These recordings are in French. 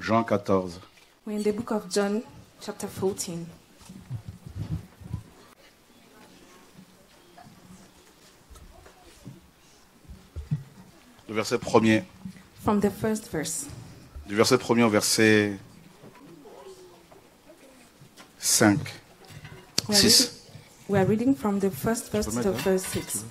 Jean 14. We're in the book of John, chapter 14. Le verset 1er. From the first verse. Du verset 1er au verset 5. We are 6. reading- We are reading from the first verse to verse 6.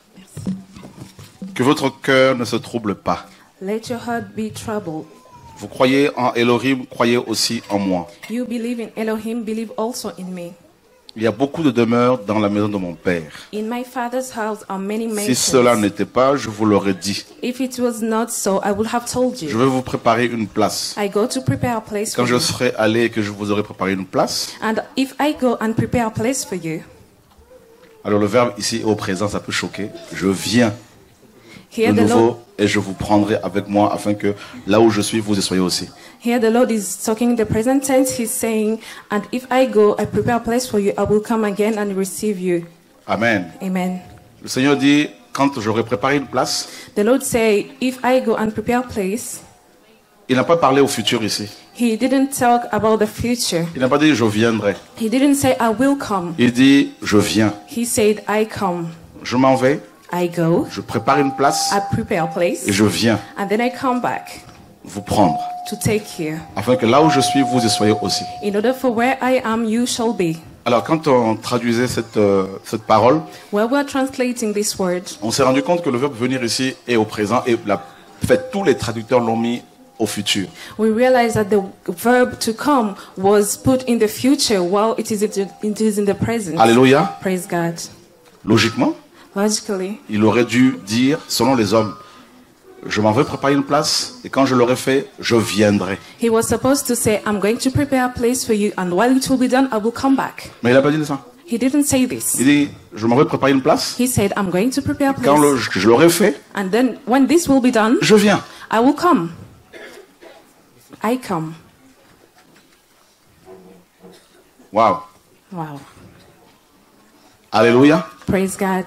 Que votre cœur ne se trouble pas. Let your heart be troubled. Vous croyez en Elohim, croyez aussi en moi. You believe in Elohim, believe also in me. Il y a beaucoup de demeures dans la maison de mon Père. In my Father's house are many Si mansions. cela n'était pas, je vous l'aurais dit. If it was not so, I would have told Je you. vais vous préparer une place. I go to prepare a place Quand for je you. serai allé et que je vous aurai préparé une place, And if I go and prepare a place for you, alors le verbe ici au présent, ça peut choquer. Je viens here de the Lord, nouveau et je vous prendrai avec moi afin que là où je suis, vous y soyez aussi. here the Lord is talking in the present tense. He's saying, and if I go, I prepare a place for you, I will come again and receive you. Amen. Amen. Le Seigneur dit, quand j'aurai préparé une place, The Lord say, if I go and prepare a place, il n'a pas parlé au futur ici. He didn't talk about the future. Il n'a pas dit je viendrai. He didn't say, I will come. Il dit je viens. He said, I come. Je m'en vais, I go, je prépare une place I prepare a place, et je viens and then I come back vous prendre to take you. afin que là où je suis, vous y soyez aussi. In order for where I am, you shall be. Alors quand on traduisait cette parole, While we're translating this word, on s'est rendu compte que le verbe venir ici est au présent et tous les traducteurs l'ont mis au futur. we realize that the verb to come was put in the future while it is in the present. Alléluia. Praise God. Logiquement, Logically, il aurait dû dire, selon les hommes, je m'en vais préparer une place et quand je l'aurai fait, je viendrai. he was supposed to say, I'm going to prepare a place for you, and while it will be done, I will come back. Mais il n'a pas dit ça. He didn't say this. Il dit, je m'en vais préparer une place. He said, I'm going to prepare a Quand place, je l'aurai fait, and then when this will be done, je viens. I will come. I come. Waouh. Wow. Alléluia. Praise God.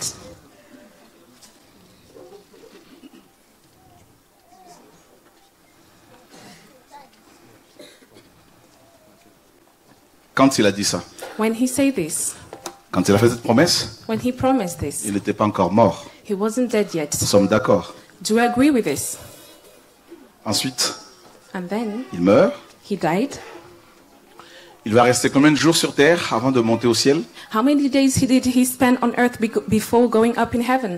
Quand il a dit ça, When he said this, quand il a fait cette promesse, when he promised this, il n'était pas encore mort. he wasn't dead yet. Nous sommes d'accord. Do you agree with this? Ensuite, And then il meurt. he died. Il va rester combien de jours sur terre avant de monter au ciel? How many days did he spend on earth before going up in heaven?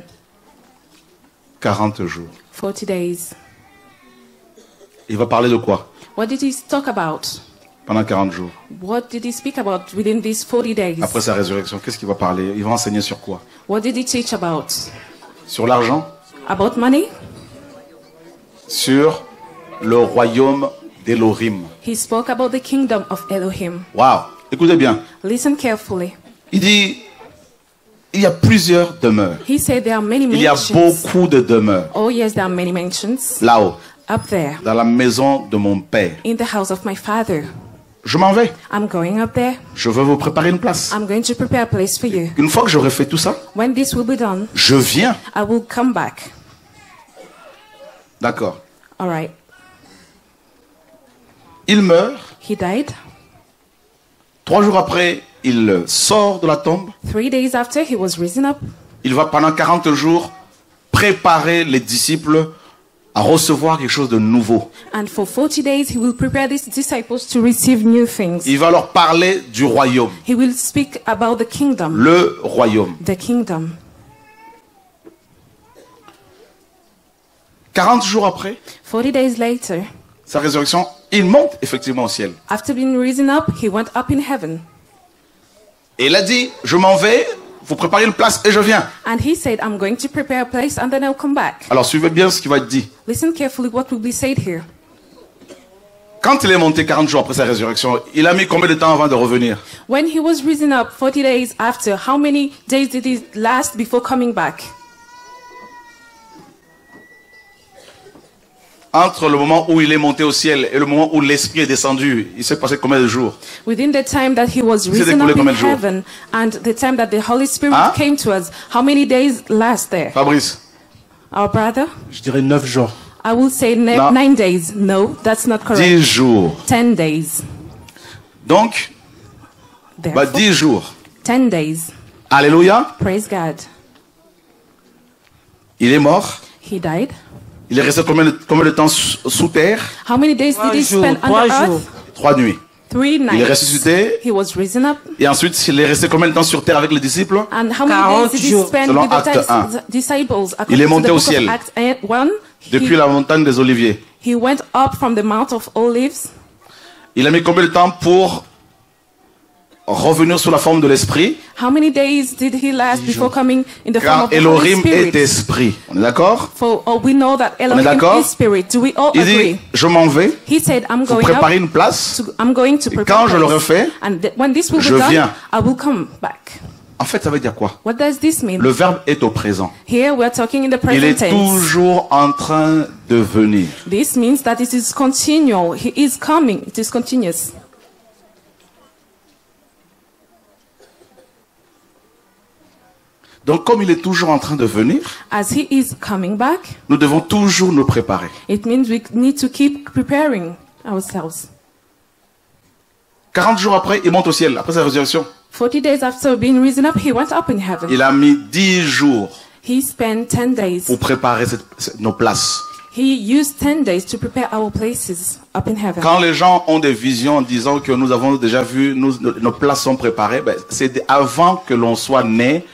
40 jours. 40 days. Il va parler de quoi What did he talk about? pendant 40 jours? What did he speak about within these 40 days? Après sa résurrection, qu'est-ce qu'il va parler? Il va enseigner sur quoi? What did he teach about? Sur l'argent? About money? Sur le royaume d'Elohim. He spoke about the kingdom of Elohim. Waouh! Écoutez bien. Listen carefully. Il dit, il y a plusieurs demeures. He said there are many Il y a mansions. beaucoup de demeures. Oh yes, there are many mansions Là-haut, up there dans la maison de mon Père. in the house of my Father. Je m'en vais. I'm going up there. Je veux vous préparer une place. I'm going to prepare a place for you. Une fois que j'aurai fait tout ça, When this will be done, je viens. I will come back. D'accord. All right. Il meurt. He died. 3 jours après, il sort de la tombe. 3 days after, he was risen up. Il va pendant 40 jours préparer les disciples à recevoir quelque chose de nouveau. And for 40 days, he will prepare these disciples to receive new things. Il va leur parler du royaume. He will speak about the kingdom. Le royaume. The kingdom. 40 jours après, 40 days later, sa résurrection, il monte effectivement au ciel. after being risen up, he went up in heaven. Et il a dit, je m'en vais, vous préparez une place et je viens. And he said, I'm going to prepare a place and then I'll come back. Alors suivez bien ce qui va être dit. Listen carefully what will be said here. Quand il est monté 40 jours après sa résurrection, il a mis combien de temps avant de revenir? When he was risen up 40 days after, how many days did it last before coming back? Entre le moment où il est monté au ciel et le moment où l'Esprit est descendu, il s'est passé combien de jours? Within the time that he was risen up in heaven and the time that the Holy Spirit came to us, how many days last there? Fabrice? Our brother? Je dirais 9 jours. I will say Non. 9 days. No, that's not 10 correct. jours. 10 days. Donc, Therefore, 10 jours. 10 days. Alléluia. Praise God. Il est mort. He died. Il est resté combien de temps sous terre? How many days did he spend under earth? 3 nuits. 3 Il est nights. ressuscité. He was risen up. Et ensuite, il est resté combien de temps sur terre avec les disciples? And how many days did he jours. spend Selon with the Acte 1. disciples? Il est According to monté the au book of ciel. Acts 1, Depuis la montagne des Oliviers. he went up from the Mount of Olives. Il a mis combien de temps pour revenir sous la forme de l'esprit? How many days did he last before coming in the form Car of the Holy Elohim est Spirit? esprit. On est d'accord? For we know that est Elohim d'accord? is spirit. Do we all Il agree? dit, je m'en vais, He said, "I'm vous going préparez up. une place. I'm going to prepare quand a je l'aurai place. fait, And when this will je be done, viens." I will come back." En fait, ça veut dire quoi? What does this mean? Le verbe est au présent. Here we are talking in the Il est present tense. toujours en train de venir. This means that it is continual. He is coming. It is continuous. Donc, comme il est toujours en train de venir, As he is coming back, nous devons toujours nous préparer. it means we need to keep preparing ourselves. 40 jours après, il monte au ciel, après sa résurrection. 40 days after being risen up, he went up in heaven. Il a mis 10 jours He spent 10 days. pour préparer nos places. He used 10 days to prepare our places up in heaven. Quand les gens ont des visions en disant que nous avons déjà vu, nos places sont préparées, ben, c'est avant que l'on soit né,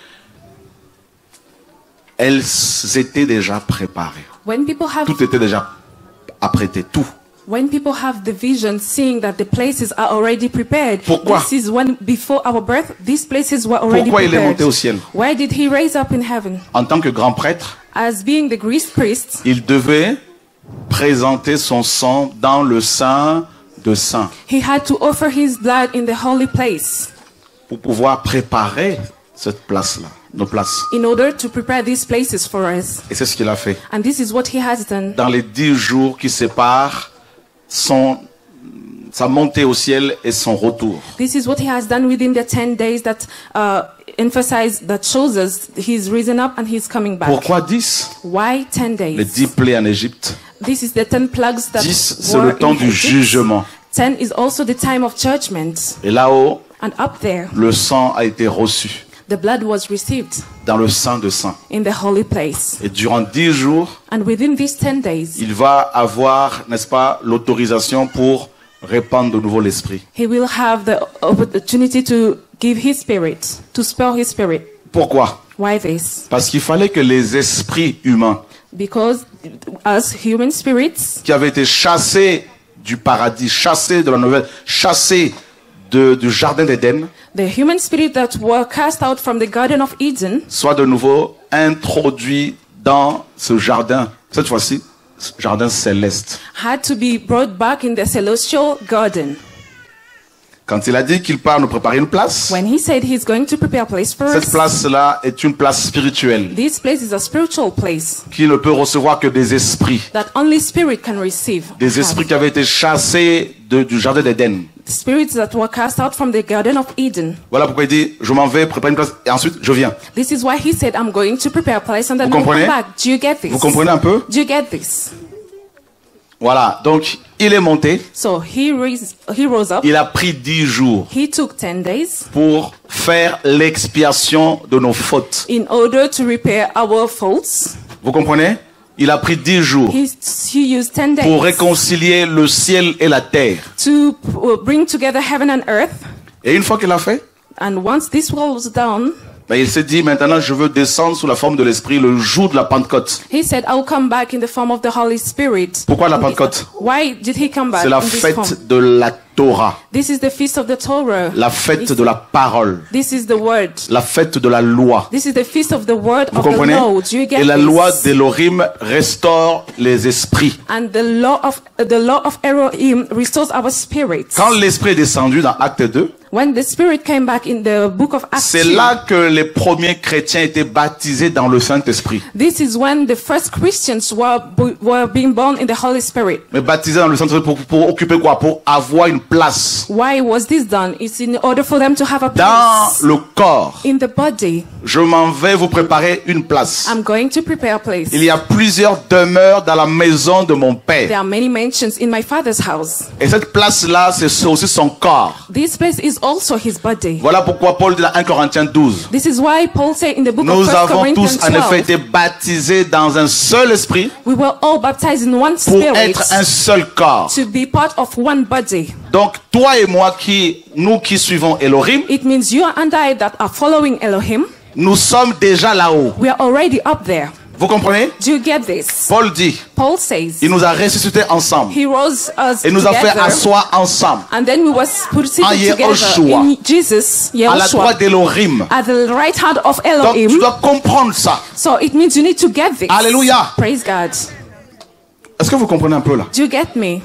elles étaient déjà préparées. When people have Tout était déjà apprêté, tout. When people have the vision, seeing that the places are already prepared, Pourquoi? this is when before our birth, these places were already Pourquoi il est prepared. monté au ciel? Why did he raise up in heaven? En tant que grand prêtre, As being the Greek priest, il devait présenter son sang dans le Saint de Saints he had to offer his blood in the holy place pour pouvoir préparer cette place-là, nos places. in order to prepare these places for us. Et c'est ce qu'il a fait. And this is what he has done. Dans les 10 jours qui séparent sa montée au ciel et son retour. This is what he has done within the 10 days that emphasize, that shows us he's risen up and he's coming back. Pourquoi 10? Why 10 Les days? 10 plaies en Égypte. This is the 10 plagues that 10, c'est were le temps in du Egypt. jugement. 10 is also the time of judgment. Et là-haut, And up there, le sang a été reçu the blood was received dans le Saint de Saints. in the holy place. Et durant 10 jours, And within these 10 days, il va avoir, n'est-ce pas, l'autorisation pour répandre de nouveau l'esprit. he will have the opportunity to give his spirit, to spell his spirit. Pourquoi? Why this? Parce qu'il fallait que les esprits humains Because us human spirits qui avaient été chassés du paradis, chassés de la nouvelle, chassés du jardin d'Éden, the human spirit that were cast out from the Garden of Eden soient de nouveau introduits dans ce jardin, cette fois-ci, ce jardin céleste. had to be brought back in the celestial garden. Quand il a dit qu'il part nous préparer une place, When he said he's going to prepare a place for cette us, place-là est une place spirituelle this place is a spiritual place qui ne peut recevoir que des esprits. that only spirit can receive. Des esprits qui avaient été chassés du jardin d'Éden. The spirits that were cast out from the Garden of Eden. Voilà pourquoi il dit, je m'en vais préparer une place et ensuite je viens. This is why he said, I'm going to prepare a place and then Vous I'll come comprenez? back. Do you get this? Vous comprenez un peu? Do you get this? Voilà, donc il est monté, So he rose up. il a pris 10 jours He took 10 days pour faire l'expiation de nos fautes. in order to repair our faults. Vous comprenez? Il a pris 10 jours He used 10 days pour réconcilier le ciel et la terre. to bring together heaven and earth. Et une fois qu'il a fait, And once this was done, ben, il s'est dit, maintenant je veux descendre sous la forme de l'esprit le jour de la Pentecôte. he said, I'll come back in the form of the Holy Spirit. Pourquoi la Pentecôte? Why did he come back C'est la in this form? fête de la Torah, This is the feast of the Torah. la fête de la parole, This is the word. la fête de la loi. This is the feast of the word Vous of the comprenez? law. Do you get Et la this? loi d'Elohim restaure les esprits. And the law of Elohim restores our spirits. Quand l'esprit est descendu dans Acte 2, When the Spirit came back in the book of Acts, c'est là que les premiers chrétiens étaient baptisés dans le Saint-Esprit. this is when the first Christians were being born in the Holy Spirit. Mais baptisés dans le Saint-Esprit pour occuper quoi? Pour avoir une place Why was this done? It's in order for them to have a dans place le corps in the body Je m'en vais vous préparer une place. I'm going to prepare a place. Il y a plusieurs demeures dans la maison de mon There Père. are many mansions in my Father's house. Et cette place-là, c'est aussi son corps. This place is also his body. Voilà pourquoi Paul dit dans 1 Corinthiens 12. This is why Paul said in the book Nous of 1 avons Corinthians tous en effet 12, été baptisés dans un seul esprit we were all baptized in one pour spirit être un seul corps. to be part of one body. Donc toi et moi nous qui suivons Elohim, It means you and I that are following Elohim, nous sommes déjà là-haut. we are already up there. Vous comprenez? Do you get this? Paul dit, Paul says il nous a ressuscités ensemble he rose us et nous a fait together, asseoir ensemble and then we was put en seated together Yehoshua, in Jesus, à la droite Yehoshua, d'Elohim. at the right hand of Donc tu Elohim. dois comprendre ça. So it means you need to get this. Alléluia. Praise God. Est-ce que vous comprenez un peu là? Do you get me?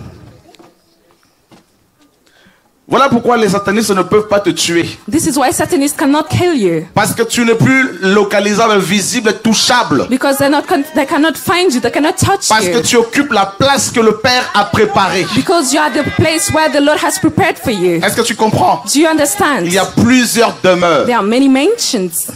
Voilà pourquoi les satanistes ne peuvent pas te tuer. This is why Satanists cannot kill you. Parce que tu n'es plus localisable, visible, touchable. Because they cannot find you, they cannot touch Parce que you. tu occupes la place que le Père a préparée. Because you are the place where the Lord has prepared for you. Est-ce que tu comprends? Do you understand? Il y a plusieurs demeures. There are many mansions.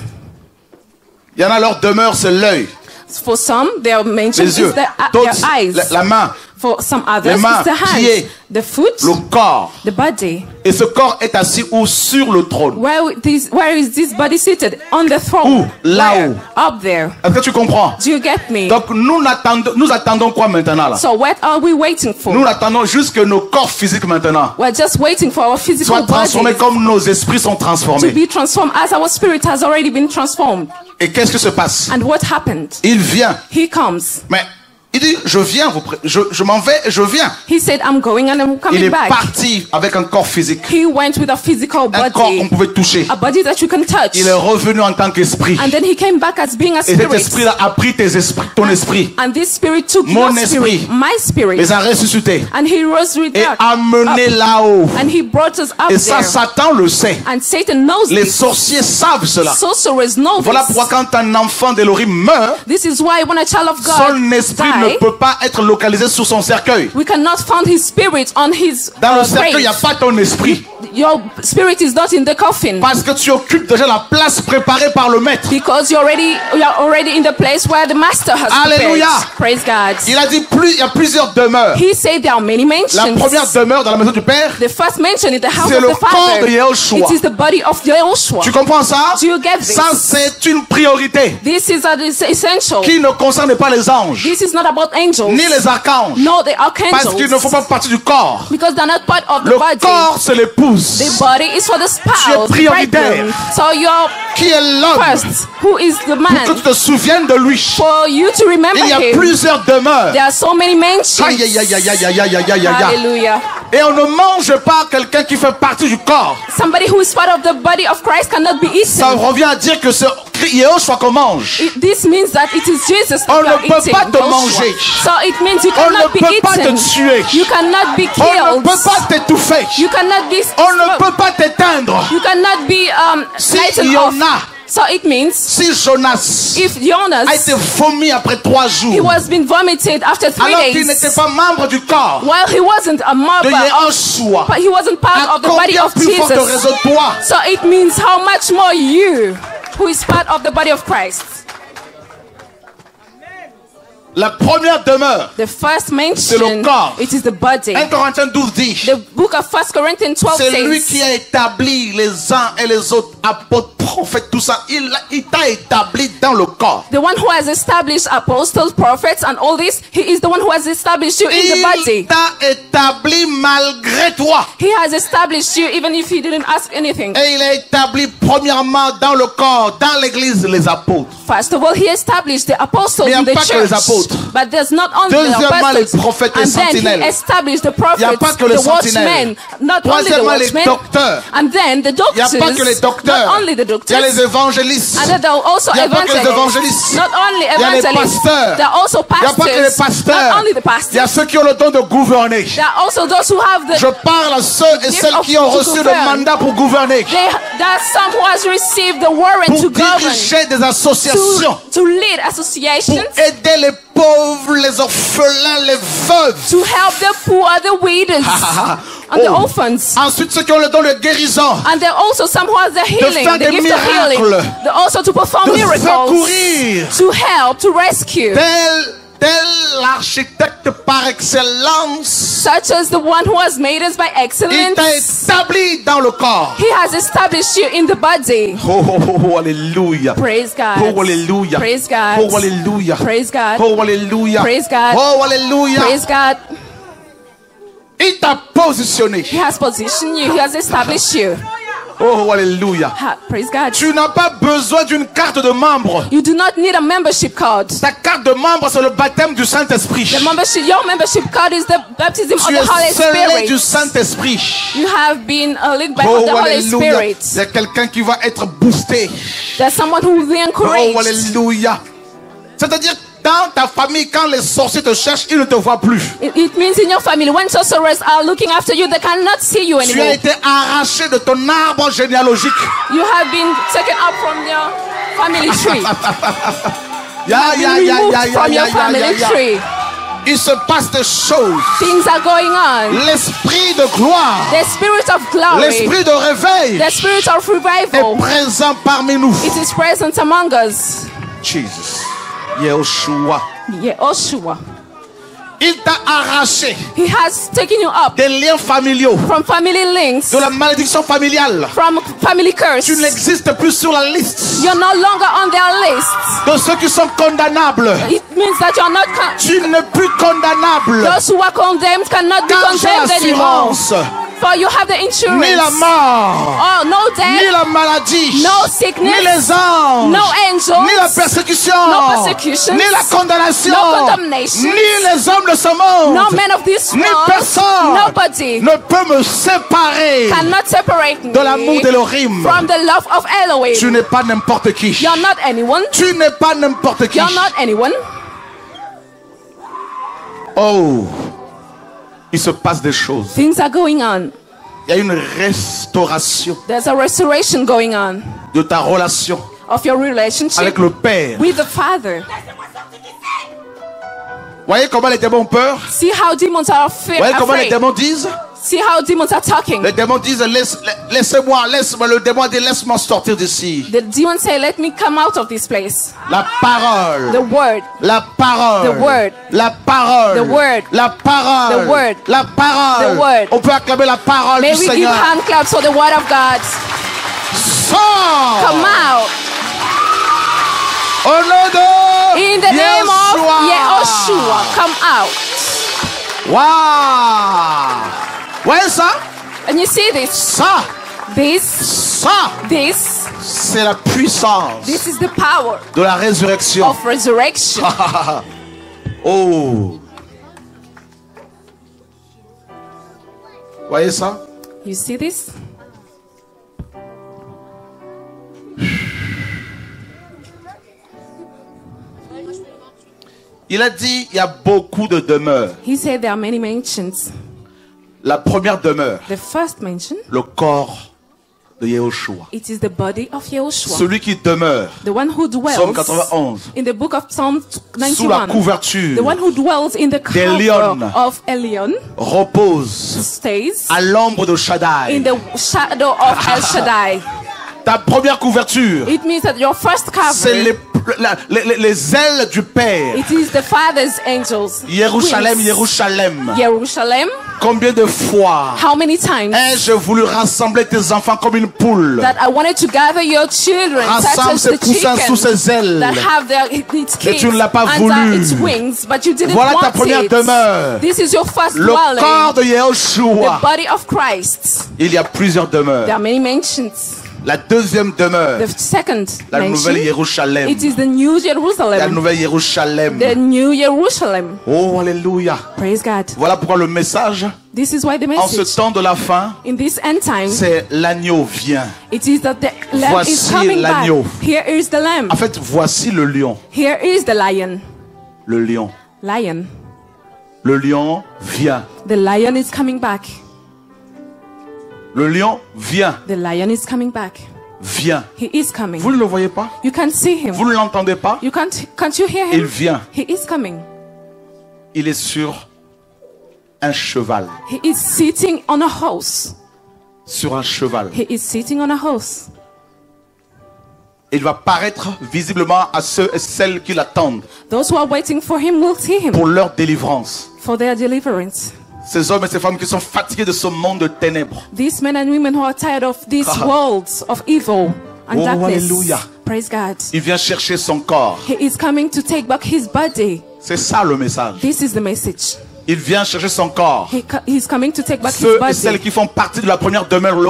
Il y en a leur demeure, c'est l'œil, For some, their mansion les yeux, is their d'autres, eyes. la main, For some others, les mains, it's the hands, pieds, the foot, le corps. the body. Et ce corps est assis où? Sur le trône. Where is this body seated? On the throne. Où? Là-haut. Where? Up there. Est-ce que tu comprends? Do you get me? Donc nous attendons quoi maintenant là? So what are we waiting for? Nous attendons juste que nos corps physiques maintenant We're just waiting for our physical soient transformés bodies comme nos esprits sont to transformés. be transformed as our spirit has already been transformed. Et qu'est-ce qui se passe? And what happened? Il vient. He comes. Mais il dit, je viens, je m'en vais, je viens. He said, I'm going and I'm Il coming est back. parti avec un corps physique. He went with a physical Un corps qu'on body, pouvait toucher. a body that you can touch. Il est revenu en tant qu'esprit. And then he came back as being a Et cet spirit. esprit-là a pris ton esprit, And this spirit took Mon your spirit, esprit. my spirit, les a ressuscités and he rose with et that amené up. là-haut. And he brought us up Et ça, there. Satan le sait. And Satan knows Les this. sorciers savent cela. Sorcerers know Voilà this. pourquoi quand un enfant d'Elohim meurt, This is why when a child of God son esprit ne die, peut pas être localisé sur son cercueil. we cannot find his spirit on his Dans le grave. cercueil, il n'y a pas ton esprit. Your spirit is not in the coffin. Parce que tu occupes déjà la place préparée par le maître. Because you are already in the place where the master has Alléluia. prepared. Praise God. Il a dit il y a plusieurs demeures. He said there are many La mansions. première demeure dans la maison du Père, The first mention is the house c'est of le the corps Father. de Yehoshua. It is the body of Yehoshua. Tu comprends ça? Do you get this? Ça, c'est une priorité This is essential. qui ne concerne pas les anges, This is not about angels. ni les archanges. No, the Parce qu'ils ne archangels. font pas partie du corps. Because they're not part of the Le body. corps, c'est l'épouse. The body is for the spouse, the prioritaire. bridegroom. So you're Qui est l'homme? first. Who is the Pour que tu man? te souviennes de lui. For you to remember Il y a him. plusieurs demeures. There are so many mansions. Aïe, aïe, aïe, aïe, aïe, aïe, aïe, aïe, aïe, aïe. Hallelujah. Et on ne mange pas quelqu'un qui fait partie du corps. Somebody who is part of the body of Christ cannot be Ça eaten. revient à dire que c'est Yehoshua qu'on mange. This means that it is Jesus that On you ne are peut eating. pas te Joshua. manger. So it means you On ne cannot be peut pas te eaten. tuer. You cannot be On ne killed. peut pas t'étouffer. You cannot be On ne peut pas t'éteindre. You cannot be Si lightened off. Jonas, So it means si Jonas if Jonas a été vomi après 3 he jours, was being vomited after 3 alors qu'il days n'était pas membre du corps while he wasn't a de member Yehoshua, but he wasn't part à of the body combien of plus forte Jesus. raison toi? So it means how much more you who is part of the body of Christ. La première demeure, The first le mention, corps. it is the body. 1 Corinthiens 12 dit, The book of 1 Corinthians 12 c'est lui qui says, a établi les uns et les autres, apôtres, prophètes, tout ça. Il t'a établi dans le corps. the one who has established apostles, prophets, and all this, he is the one who has established you in the Il body. t'a établi malgré toi. He has established you even if he didn't ask anything. Et il a établi premièrement dans le corps, dans l'église, les apôtres. First of all, he established the apostles Mais il in n'y a the pas que les church. apôtres. But there's not only the Deuxièmement, les apostles. prophètes et And then sentinelles. he established the Il n'y a prophets, pas que les the sentinelles. watchmen. Not only the Troisièmement, les watchmen. docteurs. And then the Il n'y a doctors. pas que les docteurs. Not only the Il y a doctors. les évangélistes. And then there are also Il n'y a pas que les evangelists. évangélistes. Not only Il y a les evangelists. pasteurs. There are also Il n'y a pas que les pastors. pasteurs. Not only the Il y a pastors. ceux qui ont le don de gouverner. There are also those who have the. Je parle à ceux et gift celles of qui ont to reçu le govern. mandat pour gouverner, There are some who has received the warrant pour to govern, diriger des associations, to lead pour associations, aider les pauvres, les orphelins, les veuves, to help the poor, the widows, and the orphans. Ensuite, ceux qui ont le don de guérison, And there are also some who have the healing, faire the des gift of healing. miracles, They're also to perform de miracles, secourir. to help, to rescue. Tel l'architecte par excellence, Such as the one who has made us by il excellence. t'a établi dans le corps. He has established you in the body. Oh, oh, oh, oh, alléluia. Praise God. Oh, alléluia. Praise God. Oh, alléluia. Praise God. Oh, alléluia. Praise God. Oh, alléluia. Praise God. Il t'a positionné. He has positioned you. He has established you. Oh, alléluia. Praise God. Tu n'as pas besoin d'une carte de membre. You do not need a membership card. Ta carte de membre, c'est le baptême du Saint-Esprit. Your membership card is the baptism of Tu the Holy es scellé du Spirit. Saint-Esprit. You have been led by Oh, the Holy alléluia. Spirit. C'est quelqu'un qui va être boosté. There's someone who will be encouraged. Oh, alléluia. C'est-à-dire, dans ta famille, quand les sorciers te cherchent, ils ne te voient plus. It means in your family, when sorcerers are looking after you, they cannot see you Tu as anymore. été arraché de ton arbre généalogique. You have been taken up from your family tree. Removed from your family tree. Il se passe des choses. Things are going on. L'esprit de gloire, The spirit of glory, l'esprit de réveil the spirit of est revival, présent parmi nous. it is present among us. Jesus. Yehoshua. Yehoshua. Il t'a arraché He has taken you up des liens familiaux, from family links, de la malédiction familiale. from family curse. Tu n'existes plus sur la liste You're no longer on their list. de ceux qui sont condamnables. It means that you're not Tu n'es plus condamnable. those who are condemned cannot be Car j'ai condemned anymore. l'assurance. For you have the Ni la insurance. mort, Oh, no ni death, la maladie, no ni sickness, les anges, no angels, ni la persécution, no persecutions, ni la condamnation, no condemnation, ni les hommes de ce monde, no man of this ni world, personne nobody ne peut me séparer cannot separate me de l'amour d'Elohim. from the love of Tu Elohim. n'es pas n'importe qui. You're not anyone. Tu n'es pas n'importe qui. You're not anyone. Oh, il se passe des choses. Things are going on. Il y a une restauration There's a restoration going on de ta relation of your relationship avec le Père. with the Father. Voyez comment les démons ont peur? See how demons are Voyez comment les afraid. démons disent? See how demons are talking. Les démons disent laissez-moi. Le démon dit laisse-moi sortir d'ici. The demons say, let me come out of this place. La parole. The word. La parole. The word. La parole. The word. La parole. The word. La parole. The word. On peut acclamer la parole May du we give Seigneur. hand claps for the word of God. Sors. Come out. Au nom de In the name of Yeshua. Yehoshua. Come out. Waouh. Voyez ça? And you see this? Ça. This, C'est la puissance this is the power de la résurrection. of resurrection. Oh. Voyez ça? You see this? Il a dit, il y a beaucoup de demeures. He said there are many mansions. La première demeure, The first mansion, le corps de Yehoshua. it is the body of Yehoshua. Celui qui demeure, The one who Psaume dwells 91, in the book of Psalm sous la 91. couverture, The one who dwells in the cover Elion. of Elion repose stays à l'ombre de Shaddai. in the shadow of El Shaddai. Ta première couverture, It means that your first c'est cover, les ailes du Père. it is the Father's angels. Jérusalem, Wings. Jérusalem. Jerusalem. Combien de fois How many times ai-je voulu rassembler tes enfants comme une poule? that I wanted to gather your children, such Rassemble as ses the poussins sous chicken ses ailes. that have its Mais tu ne l'as pas kids under voulu. its wings, but you didn't Voilà ta want première it. demeure. This is your first Le corps dwelling, de the Yehoshua. body of Christ. Il y a plusieurs demeures. There are many mansions. La deuxième demeure, The second la nouvelle mansion, Jérusalem. it is the new La Jerusalem. nouvelle Jérusalem. The new Jerusalem. Oh, alléluia. Praise God. Voilà pourquoi le message, This is why the en ce message temps de la fin, in this end time, c'est l'agneau vient. it is that the lamb Voici is coming back. l'agneau. Here is the lamb. En fait, voici le lion. Here is the lion. Le lion. Lion. Le lion vient. The lion is coming back. Le lion vient. The lion is coming back. Vient. He is coming. Vous ne le voyez pas? You can't see him. Vous ne l'entendez pas? You can't you hear Il him? vient. He is coming. Il est sur un cheval. He is sitting on a horse. Sur un cheval. He is sitting on a horse. Il va paraître visiblement à ceux et celles qui l'attendent Those who are waiting for him will see him pour leur délivrance. for their deliverance. Ces hommes et ces femmes qui sont fatigués de ce monde de ténèbres. These men and women who are tired of these worlds of evil and Oh, darkness. hallelujah. Praise God. Il vient chercher son corps. He is coming to take back his body. C'est ça le message. This is the message. Il vient chercher son corps. He's coming to take back his Ceux et celles body. qui font partie de la première demeure,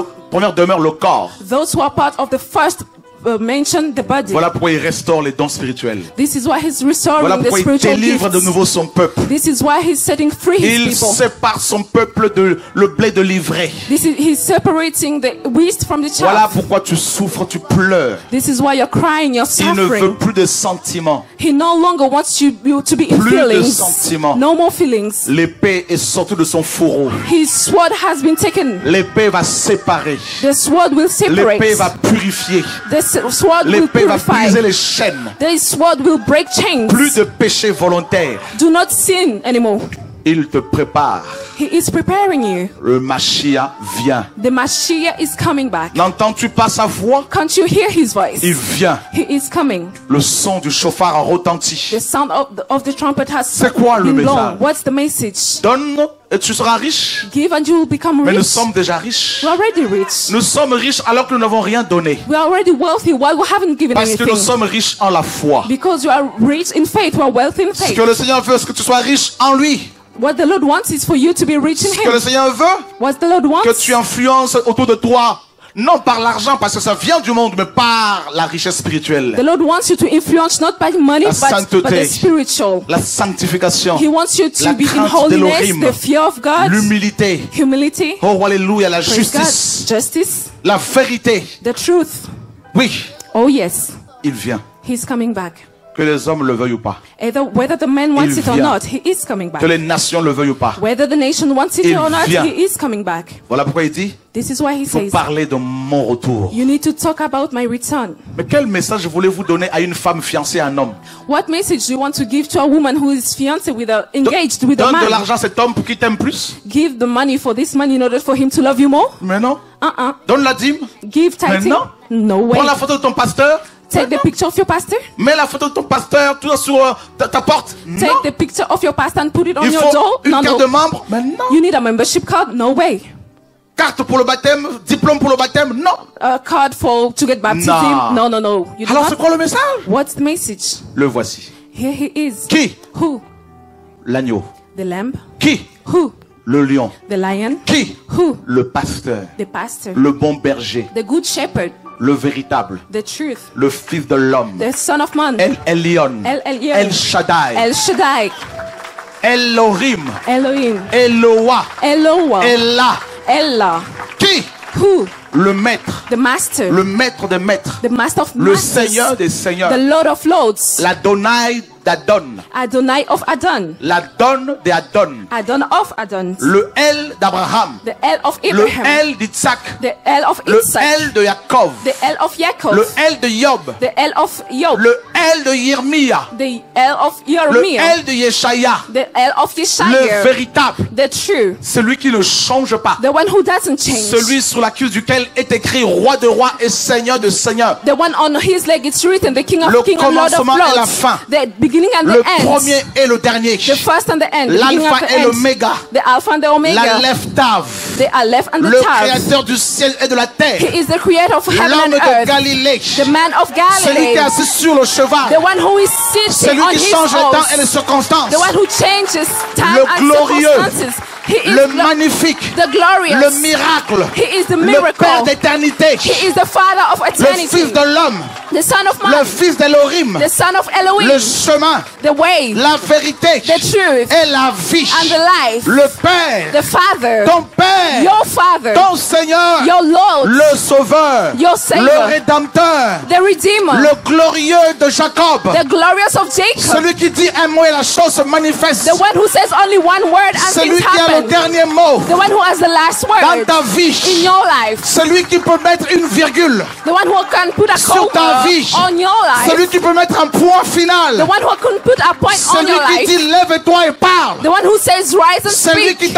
le corps. Those who are part of the first mention, the body. Voilà pourquoi il restaure les dons spirituels. This is why he's restoring Voilà the pourquoi il spiritual délivre de gifts. nouveau son peuple. This is why he's setting free his Il people. sépare son peuple de le blé de l'ivraie. He's separating the wheat from the Voilà chaff. pourquoi tu souffres, tu pleures. This is why you're crying, you're Il ne veut suffering. plus de sentiments. He no longer wants you to be in Plus de feelings. sentiments. No more feelings. L'épée est sortie de son fourreau. His sword has been taken. L'épée va séparer. The sword will separate. L'épée va purifier. The sword will L'épée va purify. briser les chaînes. The sword will break chains. Plus de péché volontaire. Do not sin anymore. Il te prépare. He is preparing you. Le Mashiach vient. The Mashiach is coming back. N'entends-tu pas sa voix? Can't you hear his voice? Il vient. He is coming. Le son du chauffard a retenti. The sound of the trumpet has C'est quoi le been message? blown. What's the message? Donne et tu seras riche. Give and you will become Mais nous rich. sommes déjà riches. We're already rich. Nous sommes riches alors que nous n'avons rien donné. We are already wealthy while we haven't given Parce que nous anything. sommes riches en la foi. Because you are rich in faith, we are wealthy in Ce faith. que le Seigneur veut, c'est que tu sois riche en lui. What the Lord wants is for you to be rich in Ce que le Him. Seigneur veut, What the Lord que wants tu influences autour de toi. Non par l'argent, parce que ça vient du monde, mais par la richesse The spirituelle. Lord wants you to influence not by money, La but sainteté. the spiritual. La sanctification. He wants you to La be in crainte holiness, d'Elohim. the fear of God, L'humilité. humility, Oh, alléluia, la praise God, justice. justice, La vérité. the truth. Oui, Oh yes, il vient. He's coming back. Que les hommes le veuillent ou pas. Whether the man wants Il it or vient. not, He is coming back. Que les nations le veuillent ou pas. Whether the nation wants it Il or not, vient. He is coming back. Voilà pourquoi il dit, This is why He il faut says, parler de mon retour. you need to talk about my return. Mais quel message voulez-vous donner à une femme fiancée à un homme? What message do you want to give to a woman who is fiancée with engaged with a Donne de man? l'argent à cet homme pour qu'il t'aime plus? Give the money for this man in order for him to love you more? Mais non. Uh-uh. Donne la dîme. Give tithing? non. No way. Prends la photo de ton pasteur. Take the picture of your pastor. Mets la photo de ton pasteur tout sur ta porte. Non. Take the picture of your pastor and put it on Il your faut door. une No, carte de no. membre. Mais non. You need a membership card? No way. Carte pour le baptême, diplôme pour le baptême. Non. A card to get baptism? No. No. You do Alors c'est not? quoi le message? What's the message? Le voici. Here he is. Qui? Who? L'agneau. The lamb. Qui? Who? Le lion. The lion. Qui? Who? Le pasteur. The pastor. Le bon berger. The good shepherd. Le véritable. The truth. Le fils de l'homme. The son of man. El Elyon. El Elyon. El Shaddai. El Shaddai. Elohim. Elohim. Eloah. Eloah. Ella. Ella. Qui? Who? Le maître. The master. Le maître des maîtres. The master of Le masters. Seigneur des seigneurs. The Lord of lords. L'Adonai d'Adon. Adonai of Adon. L'Adon de Adon. Adon of Adon. Le El d'Abraham. The El of Le Abraham. El d'Isaac. The El of Le Isaac. El de Jacob. The El of Yaakov. Le El de Job. The El of Job. Le El de Yermia. The El of Le Jeremiah. El de Yeshaya. The El of Le Yeshaya. véritable. The true. Celui qui ne change pas. The one who doesn't change. Celui sur la cuisse duquel est écrit roi de rois et seigneur de seigneurs. The one on his leg it's written, the King of Le Kings and Lord of commencement et la Lords. fin. The beginning and Le the end. premier et le dernier. The first and the end. The beginning L'alpha and the et end. l'oméga. The Alpha and the La Omega. lève Tav. The Aleph and the Le Tav. créateur du ciel et de la terre. He is the creator of heaven L'homme and de earth. Galilée. The man of Celui qui Galilee. est assis sur le cheval. The one who is sitting Celui on qui his change le temps et les horse. circonstances. The one who changes time Le and glorieux. circumstances. He is Le magnifique. the glorious. Le miracle. He is the Le miracle. Père d'éternité. He is the Father of Le eternity. Fils de l'homme. The Son of Le man. Fils d'Elohim. The Son of Elohim. Le chemin. The way. La vérité. The truth. Et la vie. And the life. Le Père. The Father. Ton Père. Your Father. Ton Seigneur. Your Lord. Le Sauveur. Your Savior. Le Rédempteur. The Redeemer. Le glorieux de Jacob. The glorious of Jacob. Celui qui dit un mot et la chose se manifeste. The one who says only one word and Celui things qui a le happen. dernier mot The one who has the last dans word ta vie. in your life. Celui qui peut mettre une virgule. The one who can put a Sur ta comma vie. on your life. Celui qui peut mettre un point The final. one who can put a point on Celui your qui life. dit lève-toi et parle. The one who says rise and Celui speak. qui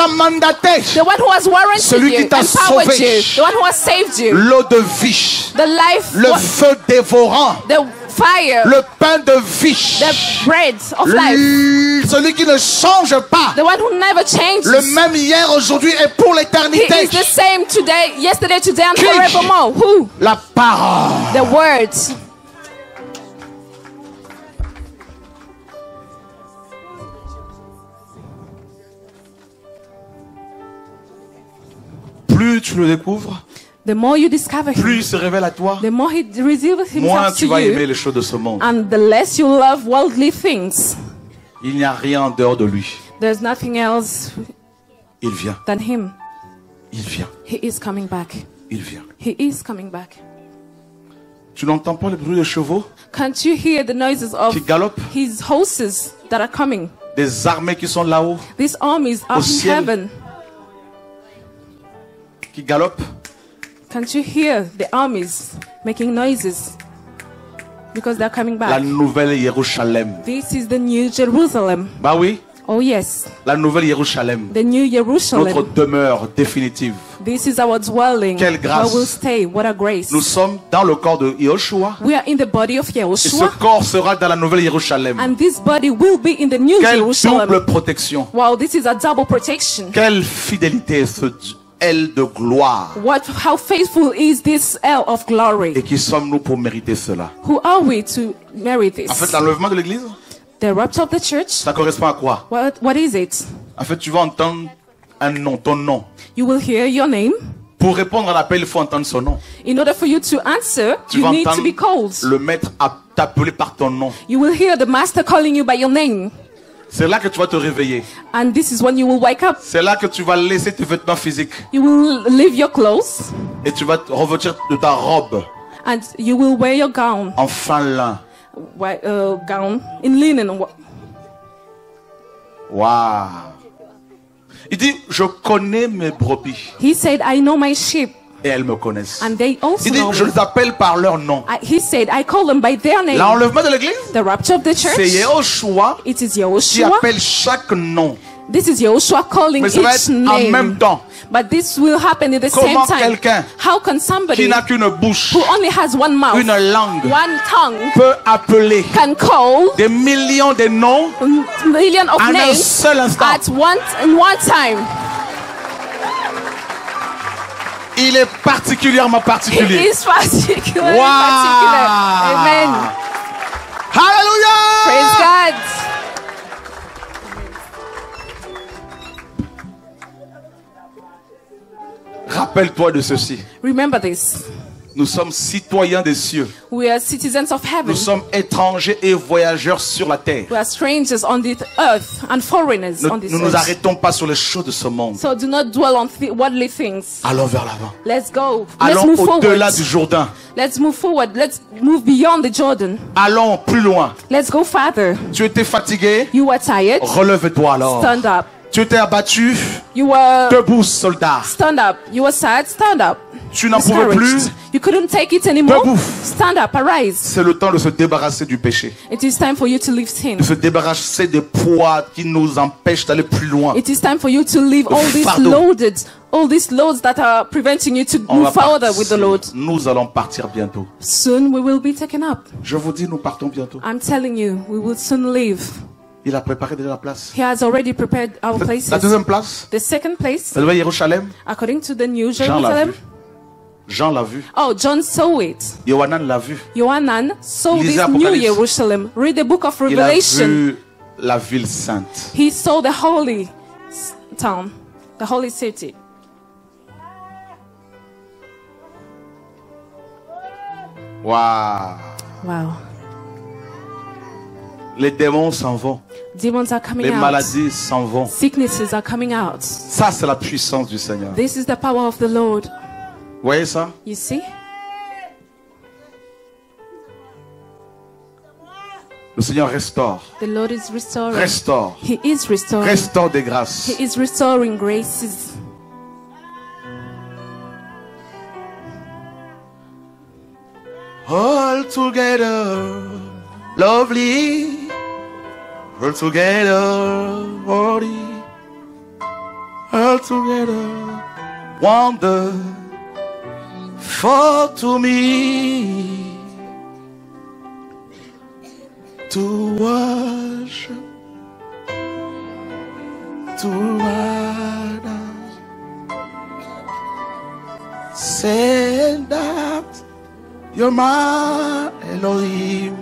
t'a mandaté, The one who has warranted Celui qui you, t'a empowered sauvé. you, the one who has saved you, l'eau de vie, the life, le feu dévorant, the fire, le pain de vie, the bread of life, celui qui ne change pas, the one who never changes. le même hier, aujourd'hui et pour He l'éternité. is the same today, yesterday, today, and Qui? forevermore. Who? La parole. The words. Plus tu le découvres, The more you discover plus him, il se révèle à toi, the more he reveals moins himself tu to vas aimer you, les choses de ce monde. and the less you love worldly things. Il n'y a rien en dehors de lui. There's nothing else Il vient, than him. il vient, He is coming back. il vient. He is coming back. Tu n'entends pas le bruit des chevaux Can't you hear the noises of qui galopent, his horses that are coming? des armées qui sont là-haut, These armies Au up in ciel. heaven. qui galopent. Can't you hear the armies making noises? Because they're coming La back. nouvelle Jérusalem. This is the new Jerusalem. Bah oui, Oh yes, la nouvelle Jérusalem. the new Notre Jerusalem. demeure définitive. This is our dwelling. Quelle grâce. Where we'll stay. What a grace. Nous sommes dans le corps de Yahushua. We are in the body of Et ce Yahushua, corps sera dans la nouvelle Jérusalem. and this body will be in the new Quelle Jerusalem. double protection. Wow, this is a double protection. Quelle fidélité ce aile de gloire. How faithful is this L of glory? Et qui sommes-nous pour mériter cela? Who are we to merit En fait, this? l'enlèvement de l'église, The rapture of the church. ça correspond à quoi? What is it? En fait, tu vas entendre un nom, ton nom. You will hear your name. Pour répondre à l'appel, il faut entendre son nom. In order for you to answer, Tu you vas need to entendre be called. le maître à t'appeler par ton nom. You will hear the master calling you by your name. C'est là que tu vas te réveiller. And this is when you will wake up. C'est là que tu vas laisser tes vêtements physiques. You will leave your clothes Et tu vas te revêtir de ta robe and you will wear your gown, en fin lin. gown in linen. Waouh. Il dit, je connais mes brebis He said, I know my sheep et elles me connaissent. and they also Il dit, know je me. les appelle par leur nom. He said, I call them by their name. L'enlèvement de l'église, The rapture of the c'est church, Yahushua it is qui Yahushua. appelle chaque nom. This is Yahushua calling Mais ça va each être en même name. temps. But this will happen at the same Comment time. quelqu'un How can Qui somebody n'a qu'une bouche, who only has one mouth, une langue, one tongue, peut appeler can call des millions de noms a million of en un names seul instant? in one time? Il est particulièrement He particulier. is particular. Wow. Particular. Amen. Alléluia! Praise God. Rappelle-toi de ceci. Remember this. Nous sommes citoyens des cieux. We are citizens of heaven. Nous sommes étrangers et voyageurs sur la terre. We are strangers on this earth and foreigners on this Nous nous earth. arrêtons pas sur les choses de ce monde. So do not dwell on worldly things. Allons vers l'avant. Let's go. Let's Allons move forward. au-delà du Jourdain. Let's move forward. Let's move beyond the Jordan. Allons plus loin. Let's go farther. Tu étais fatigué? You were tired. Relève-toi alors. Stand up. Tu étais abattu? You were Debout, soldat. stand up. You were sad. Stand up. Tu n'en pouvais plus? Discouraged. You couldn't take it anymore. Debout. Stand up. Arise. C'est le temps de se débarrasser du péché. It is time for you to leave sin. De se débarrasser des poids qui nous empêchent d'aller plus loin. It is time for you to leave all these fardeau. all these loads that are preventing you to On move va further with the Lord. Nous allons partir bientôt. Soon we will be taken up. Je vous dis, nous partons bientôt. I'm telling you, we will soon leave. Il a préparé déjà la place. He has already prepared our places. La deuxième place, The second place, la nouvelle Jérusalem, according to the new Jean l'a Jerusalem. vu. Jean l'a vu. Oh, John saw it. Yohanan l'a vu. Yohanan saw Lisez this new Apocalypse. Jerusalem. Read the book of Il a Revelation. vu la ville sainte. He saw the holy town, the holy city. Waouh. Wow. Les démons s'en vont. Demons are coming Les out. maladies s'en vont. Sicknesses are coming out. Ça, c'est la puissance du Seigneur. This is the power of the Lord. Vous voyez ça? You see? Le Seigneur restaure. The Lord is restoring. Restaure. He is restoring. Restaure des grâces. He is restoring graces. All together, lovely. All together, worthy. all together. Wonderful to me to worship, to honor, say that you're my Elohim.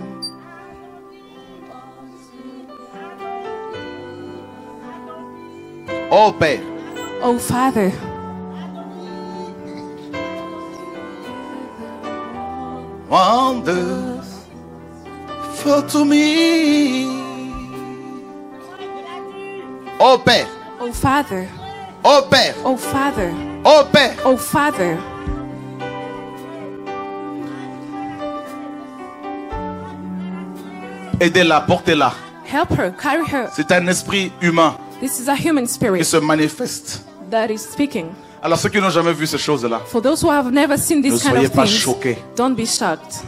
Oh Père, Oh Father, wonderful to me. Oh Père, oh Father, oh Père, oh Father, oh Père. oh Father. Aidez-la, portez-la. Help her, carry her. C'est un esprit humain This is a human qui spirit se manifeste. that is speaking. Alors ceux qui n'ont jamais vu ces choses-là, For those who have never seen ne this kind soyez of pas things, choqués. don't be shocked.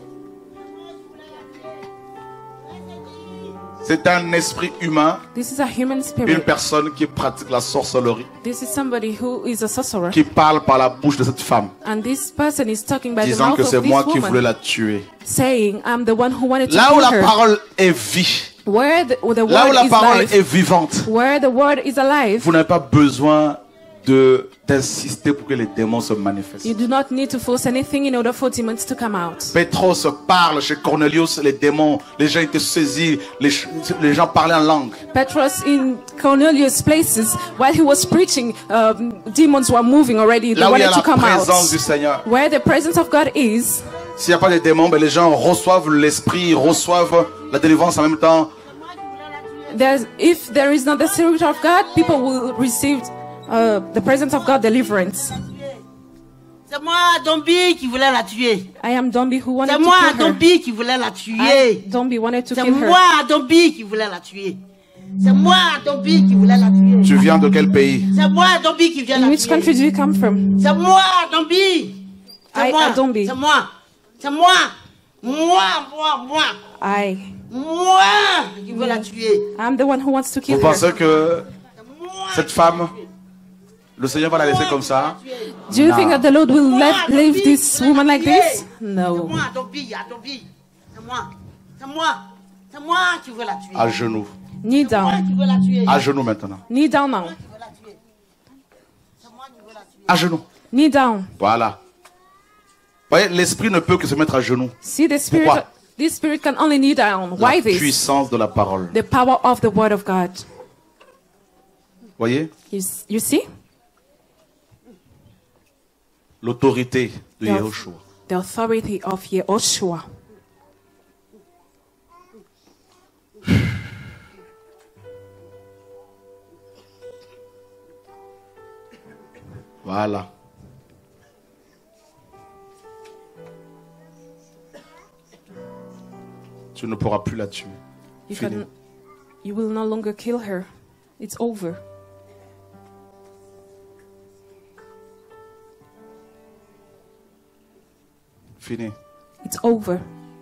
C'est un esprit humain, This is a human une spirit. personne qui pratique la sorcellerie, This is somebody who is a sorcerer. qui parle par la bouche de cette femme, And this person is talking by the disant mouth que of c'est this moi qui voulais woman, la tuer. saying, I'm the one who wanted to Là où kill la her. parole est vie, Where the là où word la is parole life, est vivante, where the word is alive, vous n'avez pas besoin d'insister pour que les démons se manifestent. you do not need to force anything in order for demons to come out. Pétros parle chez Cornelius, les démons, les gens étaient saisis, les gens parlaient en langue. Petros in Cornelius' places, while he was preaching, demons were moving already. They Là où il y a wanted la to come présence du out. Seigneur. Where the presence of God is, S'il n'y a pas de démons, ben les gens reçoivent l'esprit, reçoivent la délivrance en même temps. if there is not the Spirit of God, people will receive the presence of God, deliverance. C'est moi, Dombi, qui voulais la tuer. I am Dombi who wanted C'est to moi, kill her. Dombi, qui voulais la I, tuer. Dombi wanted to C'est kill her. moi, Dombi, qui voulais la tuer. C'est moi, Dombi, qui voulais la tuer. Tu viens de quel pays? C'est moi, Dombi, qui vient In la which country tuer. do you come from? C'est moi, Dombi. C'est I, moi. Dombi. C'est moi. C'est moi. Moi. Moi, qui veux la tuer. I'm the one who wants to kill Vous her. pensez que C'est moi. cette femme, le Seigneur va la laisser comme ça? Do you think that the Lord will Moi, leave Dombi, this qui veut woman la like tuer. this? C'est No. moi, Dombi, Dombi. C'est moi. C'est moi. C'est moi qui veux la tuer. À genoux. Knee C'est moi down. qui veux la tuer. À genoux maintenant. Knee down now. Qui veut la tuer. C'est moi qui veux la tuer. À genoux. Knee down. Voilà. Vous voyez, l'esprit ne peut que se mettre à genoux. See, the spirit. Pourquoi? This spirit can only knee down. La Why this? puissance de la parole. The power of the word of God. Voyez? You see? L'autorité de Yeah. Yahushua. The authority of Yehoshua. Voilà. Tu ne pourras plus la tuer. Fini. You will no longer kill her. It's over. Fini. It's over.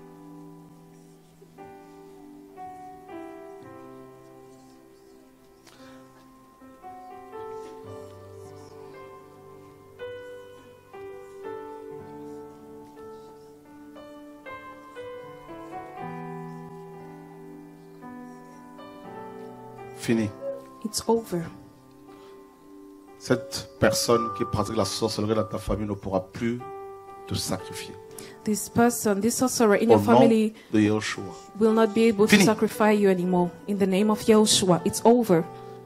Fini. It's over. Cette personne qui pratique la sorcellerie dans ta famille ne pourra plus te sacrifier. This person, this sorcerer in Au your nom family de Yahushua. will not be able Fini. to sacrifice you anymore. In the name of Yehoshua, it's over.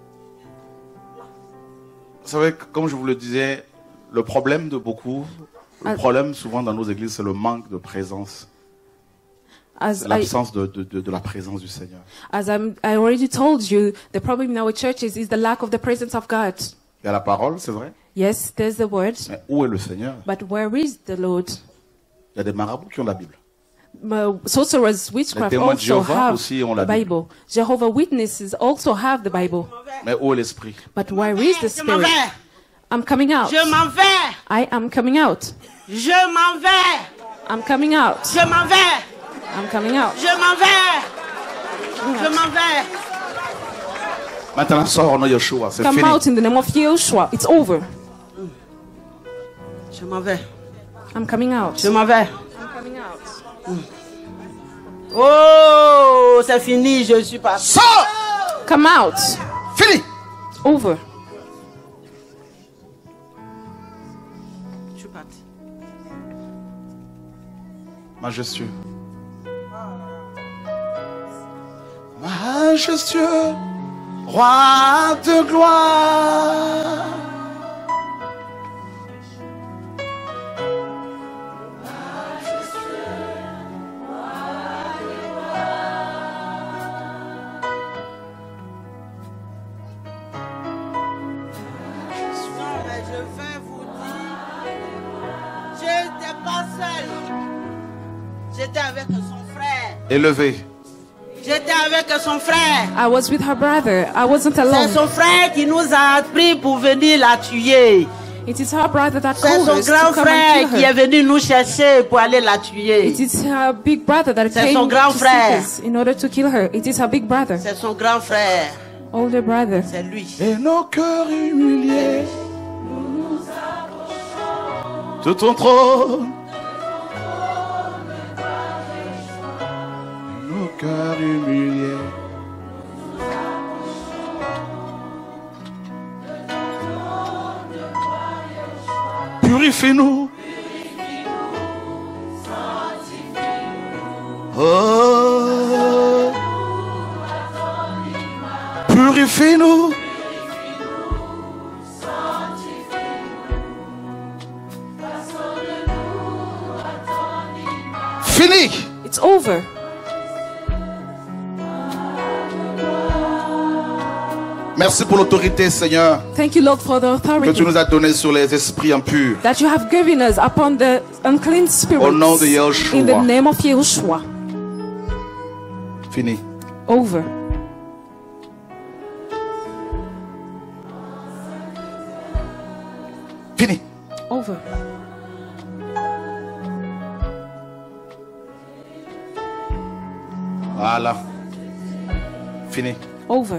Vous savez, comme je vous le disais, le problème de beaucoup, le problème souvent dans nos églises, c'est le manque de présence. As I, L'absence de la présence du Seigneur. I already told you, the problem in our churches is the lack of the presence of God. Il y a la parole, c'est vrai. Yes, there's the word, Mais où est le Seigneur? but where is the Lord? Il y a des marabouts qui ont la Bible. Sorcerers, witchcraft témoins de also Jéhovah have aussi ont la the Bible. Jehovah Witnesses also have the Bible. Mais où est l'esprit? But where is the Je m'en Spirit? vais. I'm coming out. Je m'en vais. I am coming out. Je m'en vais. I'm coming out. Je m'en vais. I'm coming out. Je m'en vais. Je m'en vais. Maintenant, sors au nom de Yeshua. C'est Come fini. out in the name of Yeshua. It's over. Je m'en vais. I'm coming out. Je m'en vais. I'm coming out. Oh, c'est fini, je suis parti. Sors! Come out. Fini! Over. Je suis parti. Majestueux. Majestueux, roi de gloire. Non, mais je vais vous dire, je n'étais pas seul. J'étais avec son frère. Élevé. J'étais avec son frère. I was with her brother. I wasn't C'est alone. son frère qui nous a pris pour venir la tuer. It is her brother that C'est called son us to grand come frère and kill qui est her. venu nous chercher pour aller la tuer. It is her big brother that C'est came son grand to frère. seek us in order to kill her. It is her big brother, C'est son grand frère. older brother. C'est lui. Et nos cœurs humiliés de ton trône. Nos cœurs humiliés. Purifie-nous. Oh. Purifie-nous. Fini. It's over. Merci pour l'autorité, Seigneur, Thank you, Lord, for the que tu authority nous as donnée sur les esprits impurs. that you have given us upon the unclean spirits. Au nom de Yeshua. In the name of Yeshua. Fini. Over. Fini. Over. Voilà. Fini. Over.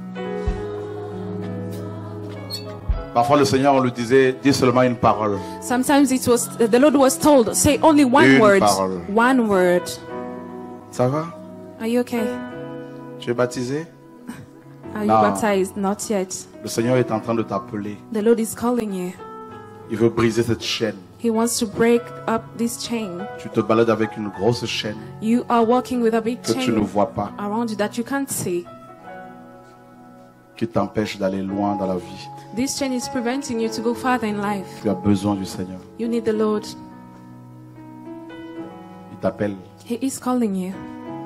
Parfois, le Seigneur, on lui disait, dis seulement une parole. Sometimes it was the Lord was told, say only one Une word. parole. One word. Ça va? Are you okay? Tu es baptisé? Are you No. baptized? Not yet. Le Seigneur est en train de t'appeler. The Lord is calling you. Il veut briser cette chaîne. He wants to break up this chain. Tu te balades avec une grosse chaîne You are walking with a big que tu ne chain vois pas, around you that you can't see. qui t'empêche d'aller loin dans la vie. This chain is preventing you to go farther in life. Tu as besoin du Seigneur. You need the Lord. Il t'appelle. He is calling you.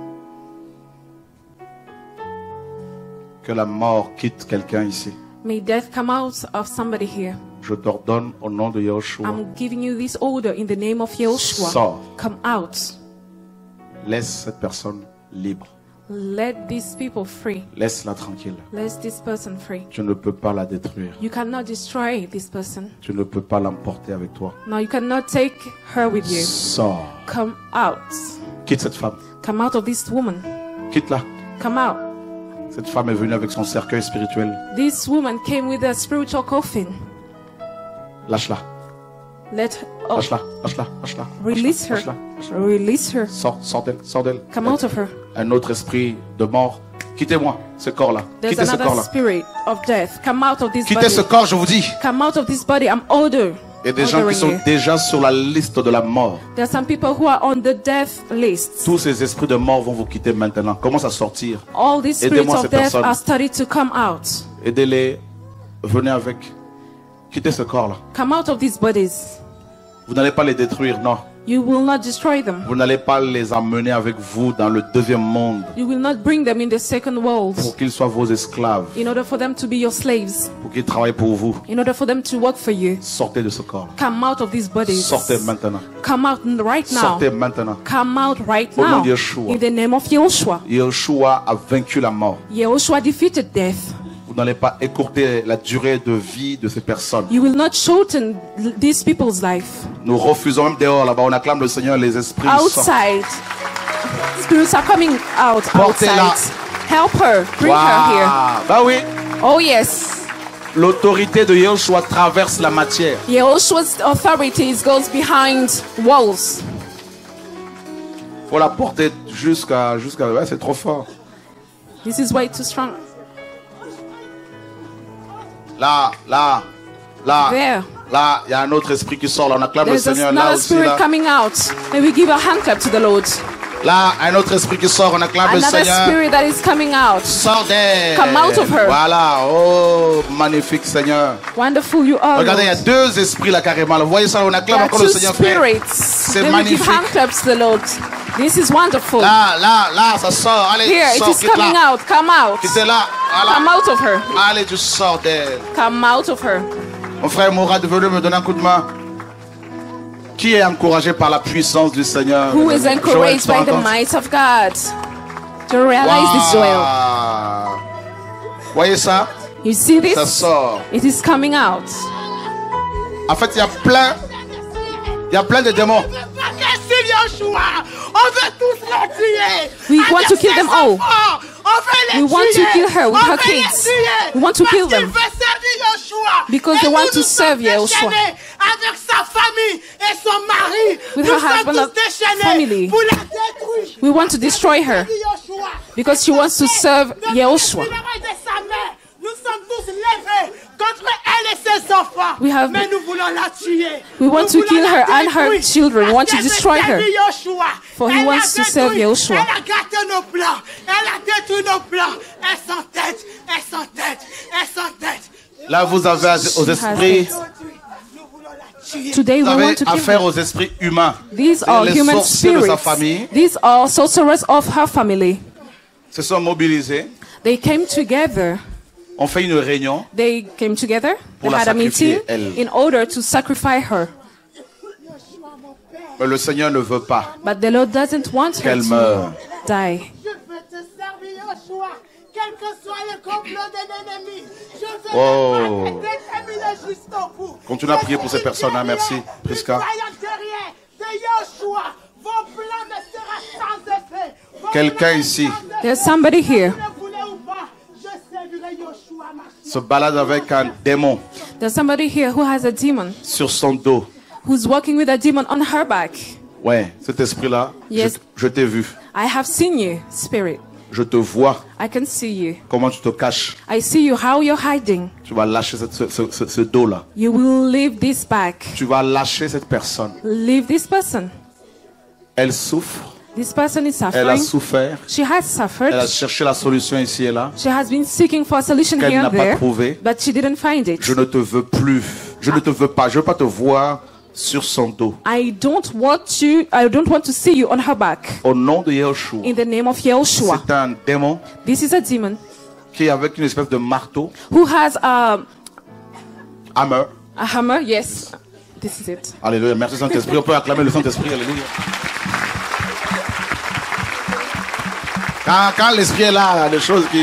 Que la mort quitte quelqu'un ici. May death come out of somebody here. Je t'ordonne au nom de Yeshua. I'm giving you this order in the name of Yeshua. Sors. Come out. Laisse cette personne libre. Let these people free. Laisse-la tranquille. Let this person free. Tu ne peux pas la détruire. You cannot destroy this person. Tu ne peux pas l'emporter avec toi. No, you cannot take her with you. Sors. Come out. Quitte cette femme. Come out of this woman. Quitte-la. Come out. Cette femme est venue avec son cercueil spirituel. This woman came with a spiritual coffin. Lâche-la. Let oh, Lâche-la. Lâche-la. Lâche-la. release her. Lâche-la. Lâche-la. Release her. Sors. Sors d'elle. Sors d'elle. Come out of her. Un autre esprit de mort. Quittez-moi ce corps-là. There's Quittez ce another corps-là. spirit of death. Come out of this Quittez ce body. corps, je vous dis. Come out of this body. I'm older. Il y a des gens qui sont déjà sur la liste de la mort. There are some people who are on the death list. Tous ces esprits de mort vont vous quitter maintenant. Commence à sortir. All these spirits Aidez-moi of ces death personnes. are starting to come out. Aidez-les. Venez avec. Quittez ce corps-là. Come out of these bodies. Vous n'allez pas les détruire, non. You will not destroy them. Vous n'allez pas les emmener avec vous dans le deuxième monde You will not bring them in the second world pour qu'ils soient vos esclaves, in order for them to be your slaves, pour qu'ils travaillent pour vous. in order for them to work for you. Sortez de ce corps. Come out of these bodies. Sortez maintenant. Come out right now. Sortez maintenant. Come out right Au nom now. de Yeshua. In the name of Yeshua. Yeshua a vaincu la mort. Yeshua defeated death. Vous n'allez pas écourter la durée de vie de ces personnes. You will not shorten these people's life. Nous refusons même dehors là-bas. On acclame le Seigneur. Les esprits sortent. Outside. Spirits are coming out Portez-la. outside. Help her. Bring her here. Bah oui. Oh yes. L'autorité de Yahushua traverse la matière. Yahushua's authority goes behind walls. Faut la porter jusqu'à ouais, c'est trop fort. This is way too strong. Là, There. là, il y a un autre esprit qui sort. Là, on acclame le There's Seigneur. Là another aussi, spirit là. coming out. May we give a hand clap to the Lord. Là, un autre esprit qui sort. On acclame le Another Seigneur. spirit that is coming out. Sors d'elle. Come out of her. Voilà. Oh, magnifique Seigneur. Wonderful you are. Regardez, il y a Lord. deux esprits là carrément. Vous voyez ça, on There acclame are encore le two Seigneur. Frère. spirits. C'est May we give magnifique. hand claps to the Lord. This is wonderful. Là, ça sort. Allez, Here, it sors, is quitte coming là. out. Come out. Quitte là. Come Voilà. out of her. Allez, tu sors d'elle. Come out of her. Mon frère Mourad est venu me donner un coup de main. Qui est encouragé par la puissance du Seigneur? Who is Joël, encouraged tu te by rends the compte? might of God? To realize this, Joel. Waouh. Voyez ça? You see Ça this? sort. It is coming out. En fait, il y a plein de démons. On veut tous les tuer. We want to Avec kill ses them all. enfants, on veut les We want to tuer. kill her with On her veut les kids. tuer. We want to Parce kill qu'il them. veut servir Yeshua. Because Et they nous, want to nous serve sommes Yeshua. déchaînés avec sa famille et son mari. With Nous her sommes husband tous and déchaînés family. pour la détruire. We want to destroy her Yeshua. because she wants to serve Yahushua. Nous sommes tous levés contre elle et ses enfants. We have- Mais nous voulons la tuer. We want Nous to voulons kill la her and her détruire. children. We want to Parce qu'elle destroy veut her. servir Yeshua. For he Elle wants a to serve détruit. Yahushua. Elle a gâté nos plans. Elle a détruit nos plans. Elle sans tête. Elle sans tête. Elle sans tête. Là, vous avez aux esprits, Nous voulons la tuer. Today vous we avez want to kill affaire her. aux esprits humains. These C'est are les human sorciers de sa spirits. famille These are sorcerers of her family. se sont mobilisés. They came together. On fait une réunion. They came together. Pour They la had a meeting sacrifier, elle. in order to sacrifice her. Mais le Seigneur ne veut pas But the Lord doesn't want her qu'elle to meure. die. Je veux te servir, Yeshua. Quel que soit le complot de l'ennemi. Je veux Oh. te déterminer jusqu'au bout. Continue à prier pour ces personnes, hein. Merci, Prisca. De Yeshua, vos plans ne seront sans effet. Vos Quelqu'un plans ici sans effet. There's somebody here. Vous le voulez ou pas, je servirai Yeshua, ma fille. se balade avec un démon There's somebody here who has a demon, sur son dos. who's walking with a demon on her back. Ouais, cet esprit-là, Yes. je t'ai vu. I have seen you, spirit. Je te vois I can see you. comment tu te caches. I see you, how you're hiding. Tu vas lâcher ce dos-là. You will leave this back. Tu vas lâcher cette personne. Leave this person. Elle souffre. This person is Elle a suffering. souffert. She has suffered. Elle a cherché la solution ici et là. She has been seeking for a solution Qu'elle here n'a and pas there, trouvé. but she didn't find it. Je ne te veux plus. Je ne te veux pas. Je veux pas te voir sur son dos. I don't want to see you on her back. Au nom de Yahushua. In the name of Yahushua. C'est un démon This is a demon qui est avec une espèce de marteau. who has a Hammer. hammer. Yes, this is it. Alléluia. Merci Saint-Esprit. On peut acclamer le Saint-Esprit. Alléluia. Quand l'esprit est là, il y a des choses qui...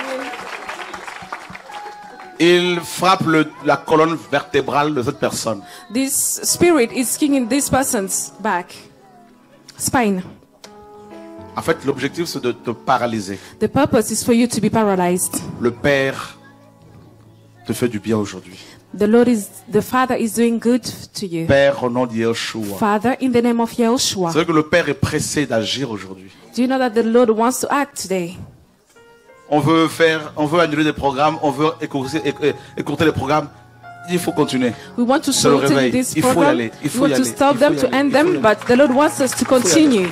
Il frappe la colonne vertébrale de cette personne. This spirit is kicking this person's back, spine. En fait, l'objectif, c'est de te paralyser. The purpose is for you to be paralyzed. Le Père te fait du bien aujourd'hui. The Father is doing good to you. Père, au nom de Yeshua. Father, in the name of Yahushua. C'est vrai que le Père est pressé d'agir aujourd'hui. Do you know that the Lord wants to act today? On veut annuler des programmes, on veut écourter les programmes. Il faut continuer. We want to C'est le shorten réveil. this Il faut y program. aller. Il We faut want y to aller. stop Il them, faut y to aller. end Il faut y them, aller. but the Lord wants us to y aller. continue.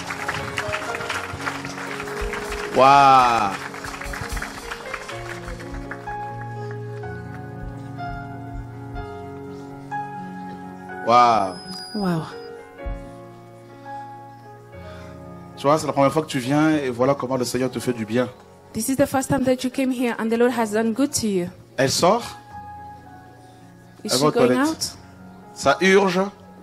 Waouh. Waouh. Wow. Tu vois, c'est la première fois que tu viens et voilà comment le Seigneur te fait du bien. This is the first time that you came here and the Lord has done good to you. Elle sort, Is Elle she va aux going toilettes. out? ça urge.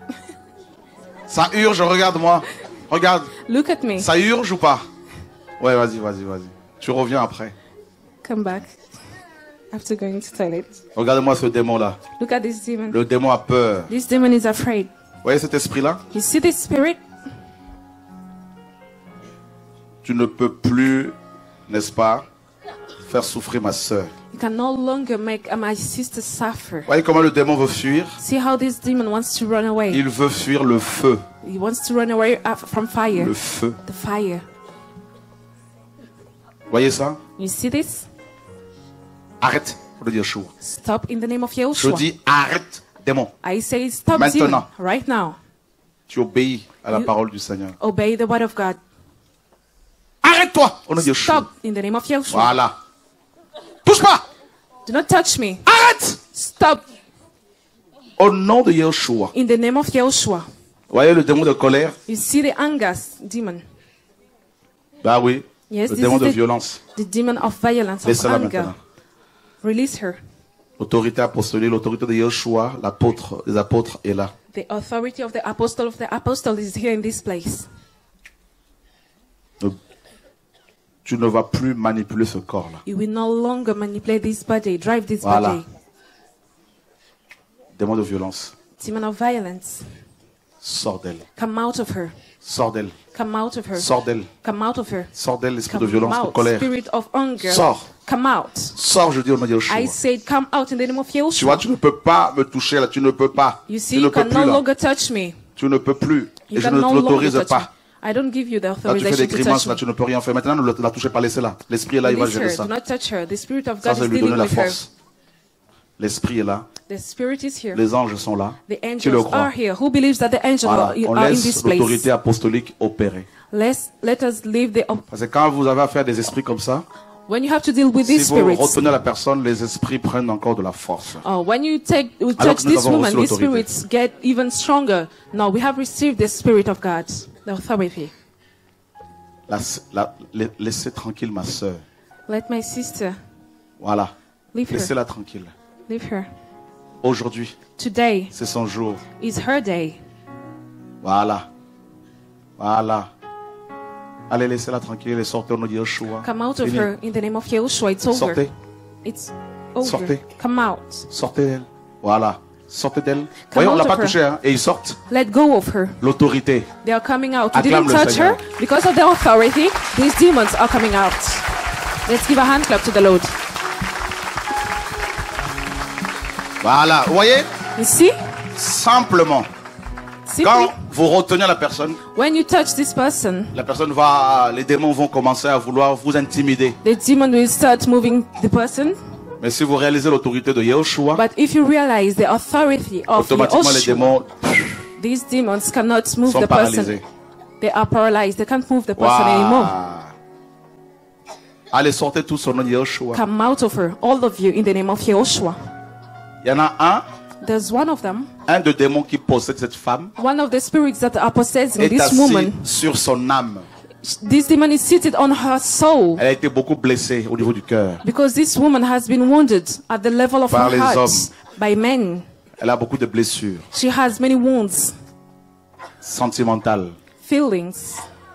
Ça urge, regarde-moi. Regarde, Look at me. ça urge ou pas? Ouais, vas-y. Tu reviens après. Come back. After going to toilet. Regarde-moi ce démon-là. Look at this demon. Le démon a peur. This demon is afraid. Vous voyez cet esprit-là? You see this spirit? Tu ne peux plus n'est-ce pas, faire souffrir ma sœur. You can no longer make my sister suffer. Voyez comment le démon veut fuir? See how this demon wants to run away. Il veut fuir le feu. He wants to run away from fire. Le feu. The fire. Voyez ça? You see this? Arrête. Pour le dire Yeshua. Stop in the name of Je Yahushua. dis arrête, démon. I say stop Maintenant. demon right now. Tu obéis à la You- parole du Seigneur. Obey the word of God. Arrête-toi. Au nom de Yeshua. Stop in the name of Yahushua. Voilà. Touche pas. Do not touch me. Arrête. Stop Au nom de Yeshua. in the name of Yahushua. Voyez le démon de colère? You see the angas demon. Bah oui. Yes, Le this démon is de violence. the demon of violence, of Laissez-la anger. maintenant. Release her. L'autorité apostolique, l'autorité de Yeshua, l'apôtre, les apôtres est là. The authority of the apostle is here in this place. Tu ne vas plus manipuler ce corps-là. You will no longer manipulate this body, drive this Voilà. body. Démon de violence. Demon of violence. Sors d'elle. Come out of her. Sors d'elle. Come out of her. Sors d'elle. Come out of her. Sors d'elle, l'esprit de Come violence, de out. colère. Spirit of anger. Sors. Come out. Sors, je dis au nom de Yeshua. I said, come out in the name of Tu vois, Yahushua. tu ne peux pas me toucher là. Tu ne peux pas. You Tu see, ne you peux can plus no là. longer touch me. Tu ne peux plus. You Et je can ne no te longer l'autorise touch me. pas. I don't give you the Là, tu fais authorization des to grimaces, touch là, me. tu ne peux rien faire. Maintenant, ne la touchez pas, laissez-la. L'esprit est là, il va Release gérer her. ça. Do not touch her. The Spirit of Ça, God c'est is lui donner dealing la with her. force. L'esprit est là. The Spirit is here. Les anges sont là. The Tu le angels crois. are here. Who believes that the angels Voilà. are On in laisse this place? l'autorité apostolique opérer. Let us leave the. Parce que quand vous avez affaire à des esprits comme ça, When you have to deal with si these vous spirits, retenez la personne, les esprits prennent encore de la force. when you touch nous this avons woman, reçu these l'autorité. spirits get even stronger. No, we have received the Spirit of God, the authority. Laissez tranquille ma soeur. Let my sister Voilà. leave her. Laissez-la tranquille. Leave her. Aujourd'hui, Today c'est son jour. is her day. Voilà. Voilà. Allez, laissez-la tranquille et sortez au nom de Yeshua. Come out of Fini. her in the name of Yahushua. It's over. Sortez. It's over. Sortez. Come out. Sortez d'elle. Voilà. Sortez d'elle. Voyez, on out l'a of pas her. touché, hein. Et ils sortent. Let go of her. L'autorité. They are coming out. You Acclame didn't le touch Seigneur. her because of the authority. These demons are coming out. Let's give a hand clap to the Lord. Voilà. Vous voyez? You see? Simplement. Simply, Quand vous retenez la personne va, les démons vont commencer à vouloir vous intimider. the demon will start moving the person. Mais si vous réalisez l'autorité de Yeshua, But if you realize the authority of automatiquement les Yahushua, démons these demons cannot move sont the person. paralysés. They are paralyzed. They can't move the person anymore. Wow. Allez, sortez tous au nom de Yeshua. Come out of her, all of you, in the name of Yahushua. Il y en a un There's one of them, de démons qui possède cette femme one of the spirits that are possessing est this assis woman. sur son âme. This demon is seated on her soul Elle a été beaucoup blessée au niveau du cœur. because this woman has been wounded at the level of Par her les heart hommes. by men. Elle a beaucoup de blessures She has many wounds, sentimentales. feelings.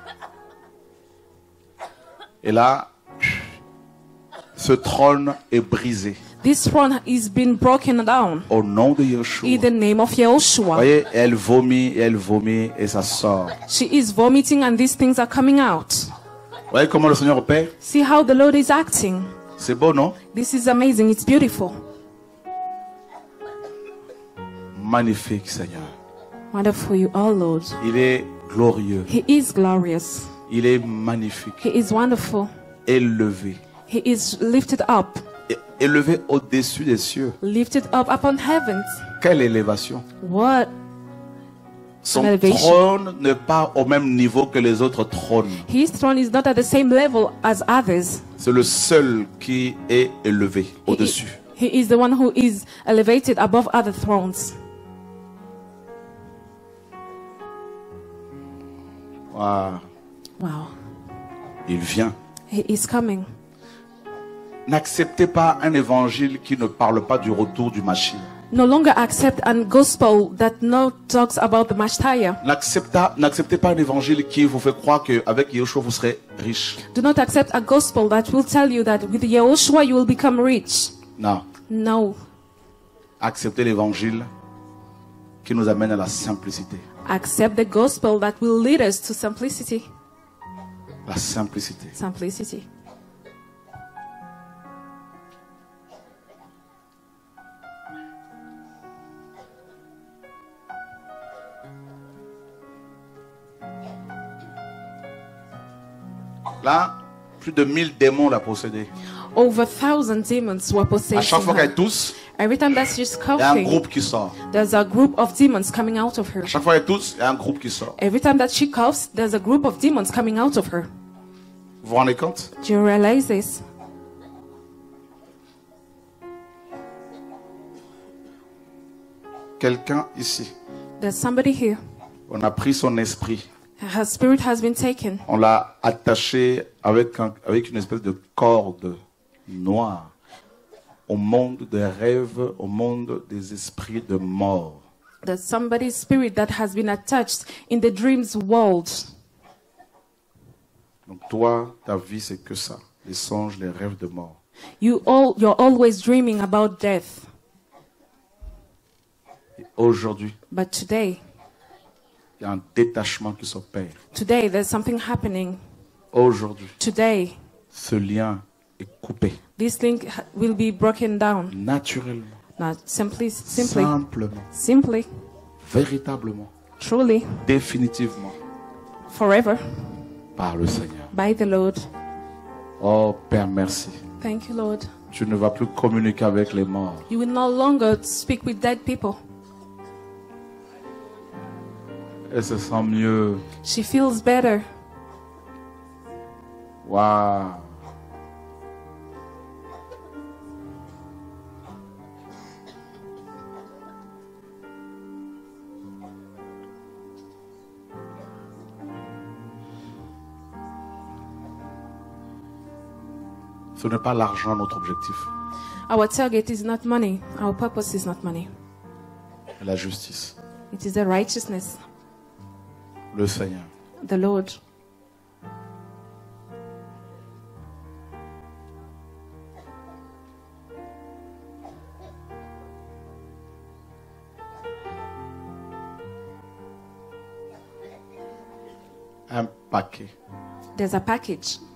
Et là, ce trône est brisé This throne is been broken down au nom de Yeshua. in the name of Yahushua. Vous voyez, elle vomit et ça sort. She is vomiting and these things are coming out. Vous voyez comment le Seigneur opère? See how the Lord is acting. C'est beau, non? This is amazing. It's beautiful. Magnifique, Seigneur. Wonderful you are, Lord. Il est glorieux. He is glorious. Il est magnifique. He is wonderful. Élevé. He is lifted up. Élevé au-dessus des cieux. Lifted up upon heavens. Quelle élévation. What? Son Elevation. trône n'est pas au même niveau que les autres trônes. His throne is not at the same level as others. C'est le seul qui est élevé au-dessus. He is the one who is elevated above other thrones. Wow. Wow. Il vient. He is coming. N'acceptez pas un évangile qui ne parle pas du retour du Mashiach. No longer accept a gospel that no talks about the Mashiach. N'acceptez pas un évangile qui vous fait croire qu'avec Yeshua vous serez riche. Do not accept a gospel that will tell you that with Yahushua you will become rich. Non. No. Acceptez l'évangile qui nous amène à la simplicité. Accept the gospel that will lead us to simplicity. La simplicité. Simplicity. Là, plus de 1000 démons l'a possédé. Over 1,000 demons were À possessing chaque fois qu'elle her. tousse, Every time that she's il y a un coughing, groupe qui sort. there's a group of demons coming out of her. À chaque fois qu'elle tousse, il y a un groupe qui sort. Every time that she coughs, there's a group of demons coming out of her. Vous vous rendez compte? Do you realize this? Quelqu'un ici, There's somebody here. on a pris son esprit. Her spirit has been taken. On l'a attaché avec une espèce de corde noire au monde des rêves, au monde des esprits de mort. There's somebody's spirit that has been attached in the dreams world. Donc toi, ta vie, c'est que ça. Les songes, les rêves de mort. You're always dreaming about death. Et aujourd'hui, But today, il y a un détachement qui s'opère. there's something happening. Aujourd'hui, Today, ce lien est coupé. this link will be broken down. Naturellement, Not simply, simplement, véritablement, truly, définitivement, forever, par le Seigneur. by the Lord. Oh Père, merci. Thank you, Lord. Tu ne vas plus communiquer avec les morts. You will no longer speak with dead people. Elle se sent mieux. She feels better. Waouh. Ce n'est pas l'argent notre objectif, Our target is not money. Our purpose is not money. mais la justice. It is the righteousness, Le Seigneur. the Lord. Un paquet There's a package